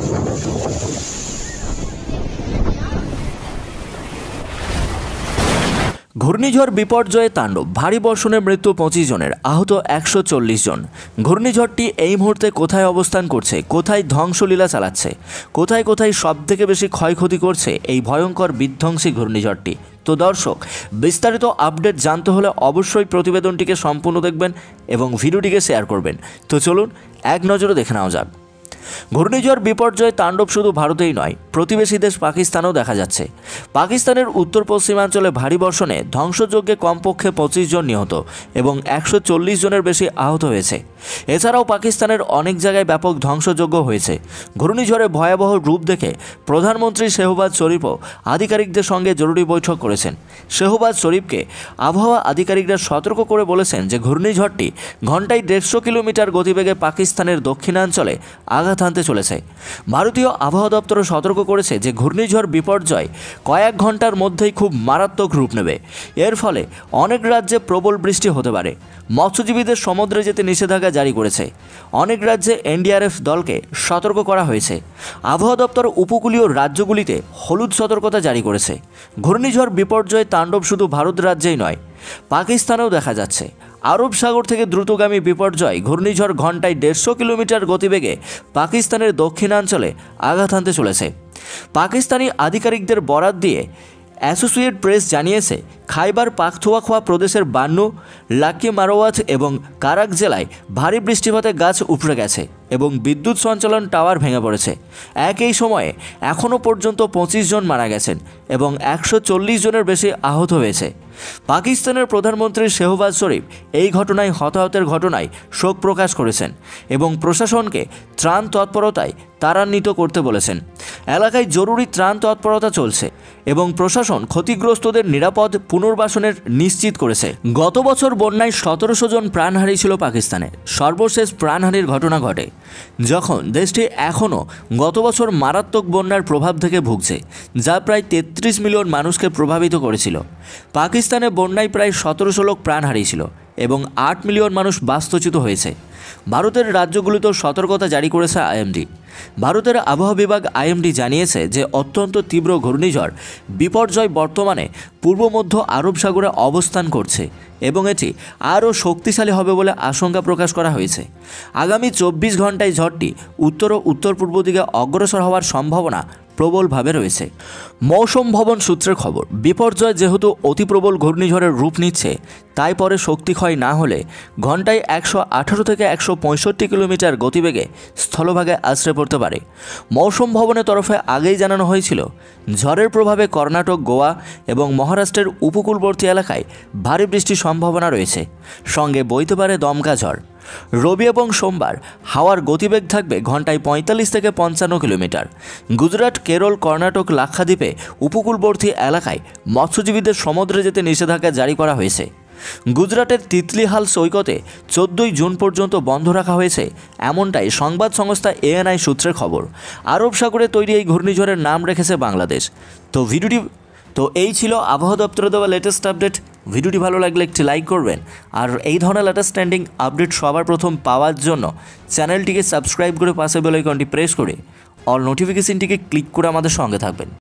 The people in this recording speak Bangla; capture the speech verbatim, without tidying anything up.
ঘূর্ণিঝড় বিপর্যয়ে তাণ্ডব, ভারী বর্ষণে মৃত্যু পঁচিশ জনের, আহত একশো চল্লিশ জন। ঘূর্ণিঝড়টি এই মুহূর্তে কোথায় অবস্থান করছে, কোথায় ধ্বংসলীলা চালাচ্ছে, কোথায় কোথায় সবথেকে বেশি ক্ষয়ক্ষতি করছে এই ভয়ঙ্কর বিধ্বংসী ঘূর্ণিঝড়টি। তো দর্শক, বিস্তারিত আপডেট জানতে হলে অবশ্যই প্রতিবেদনটিকে সম্পূর্ণ দেখবেন এবং ভিডিওটিকে শেয়ার করবেন। তো চলুন এক নজরে দেখে নেওয়া যাক। ঘূর্ণিঝড় বিপর্যয় তাণ্ডব শুধু ভারতেই নয়, প্রতিবেশী দেশ পাকিস্তানেও দেখা যাচ্ছে। পাকিস্তানের উত্তর পশ্চিমাঞ্চলে ভারী বর্ষণে ধ্বংসযজ্ঞে কমপক্ষে পঁচিশ জন নিহত এবং একশো চল্লিশ জনের বেশি আহত হয়েছে। এছাড়াও পাকিস্তানের অনেক জায়গায় ব্যাপক ধ্বংসযজ্ঞ হয়েছে। ঘূর্ণিঝড়ে ভয়াবহ রূপ দেখে প্রধানমন্ত্রী শেহবাজ শরীফও আধিকারিকদের সঙ্গে জরুরি বৈঠক করেছেন। শেহবাজ শরীফকে আবহাওয়া আধিকারিকরা সতর্ক করে বলেছেন যে ঘূর্ণিঝড়টি ঘন্টায় দেড়শো কিলোমিটার গতিবেগে পাকিস্তানের দক্ষিণাঞ্চলে আঘাত আনতে চলেছে। ভারতীয় আবহাওয়া দপ্তরও সতর্ক করেছে যে ঘূর্ণিঝড় বিপর্যয় কয়েক ঘন্টার মধ্যেই খুব মারাত্মক রূপ নেবে। এর ফলে অনেক রাজ্যে প্রবল বৃষ্টি হতে পারে। মৎস্যজীবীদের সমুদ্রে যেতে নিষেধাজ্ঞা জারি করেছে। অনেক রাজ্যে এনডিআরএফ দলকে সতর্ক করা হয়েছে। আবহাওয়া দপ্তর উপকূলীয় রাজ্যগুলিতে হলুদ সতর্কতা জারি করেছে। ঘূর্ণিঝড় বিপর্যয় তাণ্ডব শুধু ভারত রাজ্যেই নয়, পাকিস্তানেও দেখা যাচ্ছে। আরব সাগর থেকে দ্রুতগামী বিপর্যয় ঘূর্ণিঝড় ঘন্টায় দেড়শো কিলোমিটার গতিবেগে পাকিস্তানের দক্ষিণাঞ্চলে আঘাত আনতে চলেছে। পাকিস্তানি আধিকারিকদের বরাত দিয়ে অ্যাসোসিয়েটেড প্রেস জানিয়েছে, খাইবার পাখতুনখোয়া প্রদেশের বান্নু, লাকি মারওয়াত এবং কারাক জেলায় ভারী বৃষ্টিপাতে গাছ উপড়ে গেছে এবং বিদ্যুৎ সঞ্চালন টাওয়ার ভেঙে পড়েছে। একই সময়ে এখনও পর্যন্ত পঁচিশ জন মারা গেছেন এবং একশো চল্লিশ জনের বেশি আহত হয়েছে। পাকিস্তানের প্রধানমন্ত্রী শেহবাজ শরীফ এই ঘটনায় হতাহতের ঘটনায় শোক প্রকাশ করেছেন এবং প্রশাসনকে ত্রাণ তৎপরতায় ত্বরান্বিত করতে বলেছেন। এলাকায় জরুরি ত্রাণ তৎপরতা চলছে এবং প্রশাসন ক্ষতিগ্রস্তদের নিরাপদ পুনর্বাসনের নিশ্চিত করেছে। গত বছর বন্যায় সতেরোশো জন প্রাণ হারিয়েছিল পাকিস্তানে। সর্বশেষ প্রাণহানির ঘটনা ঘটে যখন দেশটি এখনও গত বছর মারাত্মক বন্যার প্রভাব থেকে ভুগছে, যা প্রায় তেত্রিশ মিলিয়ন মানুষকে প্রভাবিত করেছিল। পাকিস্তানে বন্যায় প্রায় সতেরোশো লোক প্রাণ হারিয়েছিল এবং আট মিলিয়ন মানুষ বাস্তুচ্যুত হয়েছে। ভারতের রাজ্যগুলিতেও সতর্কতা জারি করেছে আইএমডি। ভারতের আবহাওয়া বিভাগ আইএমডি জানিয়েছে যে অত্যন্ত তীব্র ঘূর্ণিঝড় বিপর্যয় বর্তমানে পূর্ব মধ্য আরব সাগরে অবস্থান করছে এবং এটি আরও শক্তিশালী হবে বলে আশঙ্কা প্রকাশ করা হয়েছে। আগামী চব্বিশ ঘন্টায় ঝড়টি উত্তর ও উত্তর পূর্ব দিকে অগ্রসর হওয়ার সম্ভাবনা প্রবলভাবে রয়েছে। মৌসুম ভবন সূত্রের খবর, বিপর্যয় যেহেতু অতি প্রবল ঘূর্ণিঝড়ের রূপ নিচ্ছে, তাই পরে শক্তি ক্ষয় না হলে ঘন্টায় একশো আঠারো থেকে একশো পঁয়ষট্টি কিলোমিটার গতিবেগে স্থলভাগে আছড়ে পড়তে পারে। মৌসুম ভবনের তরফে আগেই জানানো হয়েছিল, ঝড়ের প্রভাবে কর্ণাটক, গোয়া এবং মহারাষ্ট্রের উপকূলবর্তী এলাকায় ভারী বৃষ্টির সম্ভাবনা রয়েছে, সঙ্গে বইতে পারে দমকা ঝড়। রবি এবং সোমবার হাওয়ার গতিবেগ থাকবে ঘন্টায় পঁয়তাল্লিশ থেকে পঞ্চান্ন কিলোমিটার। গুজরাট, কেরল, কর্ণাটক, লাক্ষাদ্বীপে উপকূলবর্তী এলাকায় মৎস্যজীবীদের সমুদ্রে যেতে নিষেধাজ্ঞা জারি করা হয়েছে। গুজরাটের তিতলিহাল সৈকতে চোদ্দোই জুন পর্যন্ত বন্ধ রাখা হয়েছে, এমনটাই সংবাদ সংস্থা এএনআই সূত্রের খবর। আরব সাগরে তৈরি এই ঘূর্ণিঝড়ের নাম রেখেছে বাংলাদেশ। তো ভিডিওটি তো এই ছিল আবহাওয়া দপ্তরে দেওয়া লেটেস্ট আপডেট। ভিডিওটি ভালো লাগলে একটি লাইক করবেন আর এই ধরনের লেটেস্ট ট্রেন্ডিং আপডেট সবার প্রথম পাওয়ার জন্য চ্যানেলটিকে সাবস্ক্রাইব করে পাশে বেল আইকনটি প্রেস করে অল নোটিফিকেশনটিকে ক্লিক করে আমাদের সঙ্গে থাকবেন।